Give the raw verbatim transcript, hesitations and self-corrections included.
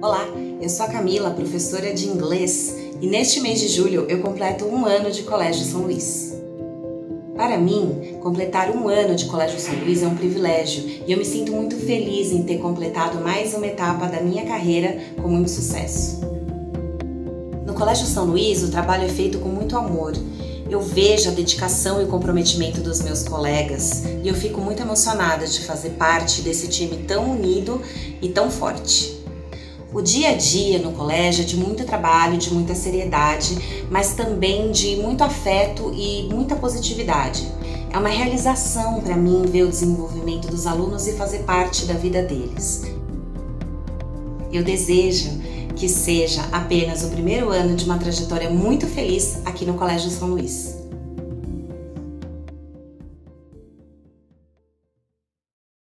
Olá, eu sou a Camila, professora de inglês, e neste mês de julho eu completo um ano de Colégio São Luís. Para mim, completar um ano de Colégio São Luís é um privilégio e eu me sinto muito feliz em ter completado mais uma etapa da minha carreira com muito sucesso. No Colégio São Luís, o trabalho é feito com muito amor. Eu vejo a dedicação e o comprometimento dos meus colegas e eu fico muito emocionada de fazer parte desse time tão unido e tão forte. O dia a dia no colégio é de muito trabalho, de muita seriedade, mas também de muito afeto e muita positividade. É uma realização para mim ver o desenvolvimento dos alunos e fazer parte da vida deles. Eu desejo que seja apenas o primeiro ano de uma trajetória muito feliz aqui no Colégio São Luís.